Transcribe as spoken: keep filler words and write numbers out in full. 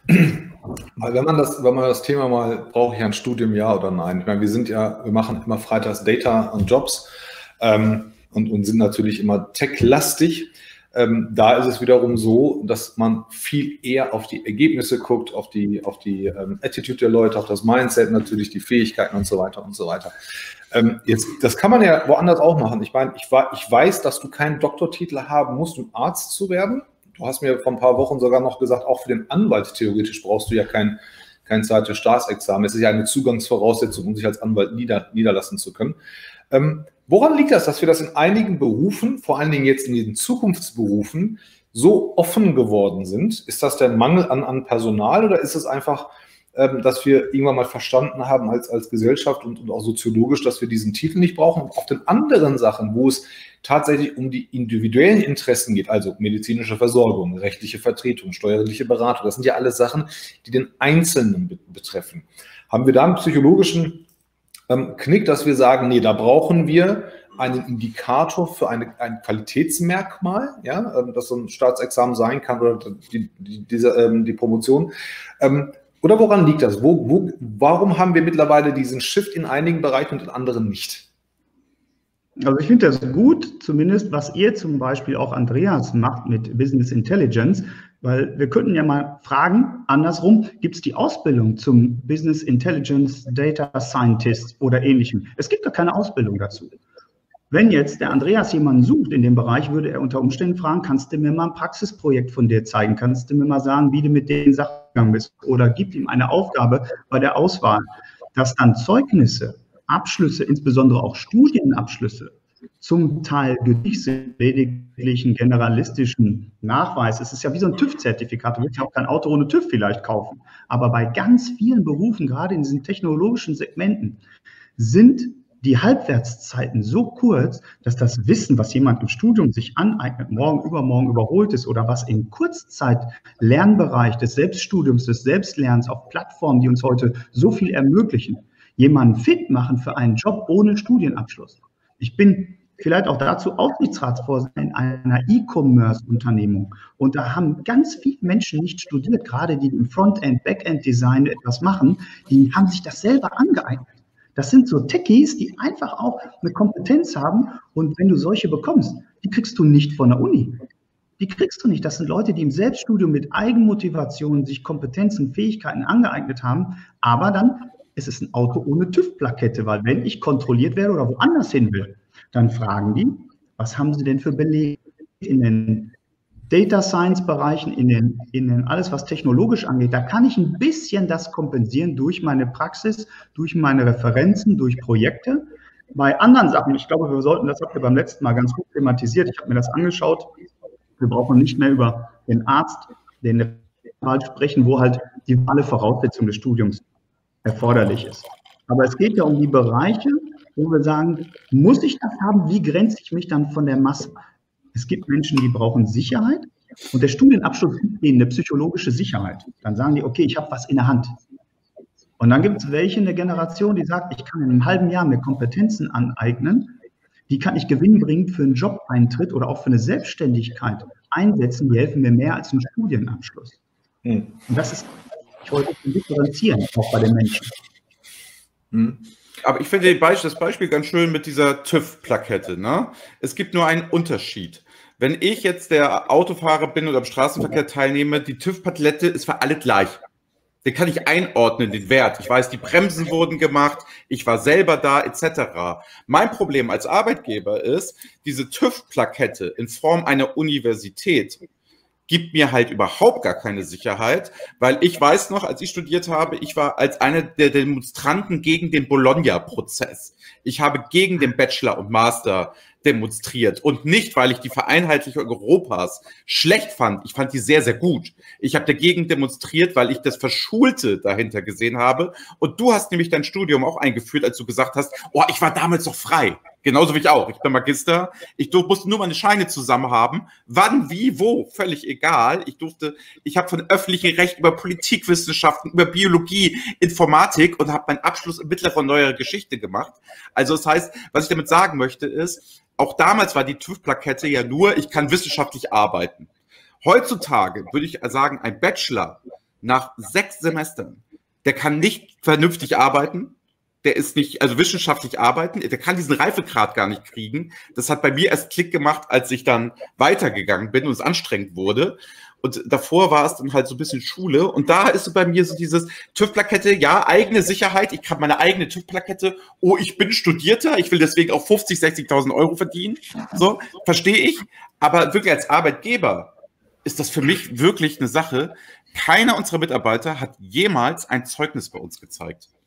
Wenn man das, wenn man das Thema mal, brauche ich ein Studium, ja oder nein? Ich meine, wir sind ja, wir machen immer freitags Data und Jobs ähm, und, und sind natürlich immer tech-lastig. Ähm, da ist es wiederum so, dass man viel eher auf die Ergebnisse guckt, auf die, auf die ähm, Attitude der Leute, auf das Mindset natürlich, die Fähigkeiten und so weiter und so weiter. Ähm, jetzt, das kann man ja woanders auch machen. Ich meine, ich, ich weiß, dass du keinen Doktortitel haben musst, um Arzt zu werden. Du hast mir vor ein paar Wochen sogar noch gesagt, auch für den Anwalt theoretisch brauchst du ja kein, kein zweites Staatsexamen. Es ist ja eine Zugangsvoraussetzung, um sich als Anwalt nieder, niederlassen zu können. Ähm, woran liegt das, dass wir das in einigen Berufen, vor allen Dingen jetzt in den Zukunftsberufen, so offen geworden sind? Ist das der Mangel an, an Personal oder ist es einfach, ähm, dass wir irgendwann mal verstanden haben als, als Gesellschaft und, und auch soziologisch, dass wir diesen Titel nicht brauchen? Und auf den anderen Sachen, wo es tatsächlich um die individuellen Interessen geht, also medizinische Versorgung, rechtliche Vertretung, steuerliche Beratung, das sind ja alles Sachen, die den Einzelnen be betreffen. Haben wir da einen psychologischen ähm, Knick, dass wir sagen, nee, da brauchen wir einen Indikator für eine, ein Qualitätsmerkmal, ja, ähm, das so ein Staatsexamen sein kann oder die, die, diese, ähm, die Promotion. Ähm, oder woran liegt das? Wo, wo, warum haben wir mittlerweile diesen Shift in einigen Bereichen und in anderen nicht? Also ich finde das gut, zumindest was ihr zum Beispiel auch Andreas macht mit Business Intelligence, weil wir könnten ja mal fragen, andersrum, gibt es die Ausbildung zum Business Intelligence Data Scientist oder ähnlichem? Es gibt doch keine Ausbildung dazu. Wenn jetzt der Andreas jemanden sucht in dem Bereich, würde er unter Umständen fragen, kannst du mir mal ein Praxisprojekt von dir zeigen? Kannst du mir mal sagen, wie du mit den Sachen gegangen bist? Oder gib ihm eine Aufgabe bei der Auswahl, dass dann Zeugnisse, Abschlüsse, insbesondere auch Studienabschlüsse, zum Teil lediglichen generalistischen Nachweis. Es ist ja wie so ein TÜV-Zertifikat. Du willst ja auch kein Auto ohne TÜV vielleicht kaufen. Aber bei ganz vielen Berufen, gerade in diesen technologischen Segmenten, sind die Halbwertszeiten so kurz, dass das Wissen, was jemand im Studium sich aneignet, morgen, übermorgen überholt ist oder was im Kurzzeit-Lernbereich des Selbststudiums, des Selbstlernens auf Plattformen, die uns heute so viel ermöglichen, jemanden fit machen für einen Job ohne Studienabschluss. Ich bin vielleicht auch dazu Aufsichtsratsvorsitzender in einer E-Commerce-Unternehmung und da haben ganz viele Menschen nicht studiert, gerade die im Frontend, Backend-Design etwas machen, die haben sich das selber angeeignet. Das sind so Techies, die einfach auch eine Kompetenz haben und wenn du solche bekommst, die kriegst du nicht von der Uni. Die kriegst du nicht. Das sind Leute, die im Selbststudium mit Eigenmotivation sich Kompetenzen, Fähigkeiten angeeignet haben, aber dann ist es ein Auto ohne TÜV-Plakette, weil wenn ich kontrolliert werde oder woanders hin will, dann fragen die, was haben sie denn für Belege in den Data Science Bereichen, in den, in den alles, was technologisch angeht. Da kann ich ein bisschen das kompensieren durch meine Praxis, durch meine Referenzen, durch Projekte. Bei anderen Sachen, ich glaube, wir sollten, das habt ihr beim letzten Mal ganz gut thematisiert, ich habe mir das angeschaut, wir brauchen nicht mehr über den Arzt, den Anwalt sprechen, wo halt die alle Voraussetzung des Studiums erforderlich ist. Aber es geht ja um die Bereiche, wo wir sagen, muss ich das haben? Wie grenze ich mich dann von der Masse? Es gibt Menschen, die brauchen Sicherheit und der Studienabschluss gibt ihnen eine psychologische Sicherheit. Dann sagen die, okay, ich habe was in der Hand. Und dann gibt es welche in der Generation, die sagt, ich kann in einem halben Jahr mir Kompetenzen aneignen, die kann ich gewinnbringend für einen Job-Eintritt oder auch für eine Selbstständigkeit einsetzen, die helfen mir mehr als ein Studienabschluss. Hm. Und das ist, ich wollte differenzieren, auch bei den Menschen. Hm. Aber ich finde das Beispiel ganz schön mit dieser TÜV-Plakette. Ne? Es gibt nur einen Unterschied. Wenn ich jetzt der Autofahrer bin oder am Straßenverkehr teilnehme, die TÜV-Plakette ist für alle gleich. Den kann ich einordnen, den Wert. Ich weiß, die Bremsen wurden gemacht, ich war selber da, et cetera. Mein Problem als Arbeitgeber ist, diese TÜV-Plakette in Form einer Universität gibt mir halt überhaupt gar keine Sicherheit, weil ich weiß noch, als ich studiert habe, ich war als einer der Demonstranten gegen den Bologna-Prozess. Ich habe gegen den Bachelor und Master demonstriert und nicht, weil ich die Vereinheitlichung Europas schlecht fand. Ich fand die sehr, sehr gut. Ich habe dagegen demonstriert, weil ich das Verschulte dahinter gesehen habe. Und du hast nämlich dein Studium auch eingeführt, als du gesagt hast, oh, ich war damals doch frei. Genauso wie ich auch. Ich bin Magister. Ich musste nur meine Scheine zusammen haben. Wann, wie, wo, völlig egal. Ich durfte, ich habe von öffentlichem Recht über Politikwissenschaften, über Biologie, Informatik und habe meinen Abschluss in mittlerer neuer Geschichte gemacht. Also das heißt, was ich damit sagen möchte ist, auch damals war die TÜV-Plakette ja nur, ich kann wissenschaftlich arbeiten. Heutzutage würde ich sagen, ein Bachelor nach sechs Semestern, der kann nicht vernünftig arbeiten, der ist nicht, also wissenschaftlich arbeiten, der kann diesen Reifegrad gar nicht kriegen. Das hat bei mir erst Klick gemacht, als ich dann weitergegangen bin und es anstrengend wurde. Und davor war es dann halt so ein bisschen Schule. Und da ist so bei mir so dieses TÜV-Plakette, ja, eigene Sicherheit. Ich habe meine eigene TÜV-Plakette. Oh, ich bin Studierter. Ich will deswegen auch fünfzig, sechzigtausend Euro verdienen. So, verstehe ich. Aber wirklich als Arbeitgeber ist das für mich wirklich eine Sache. Keiner unserer Mitarbeiter hat jemals ein Zeugnis bei uns gezeigt.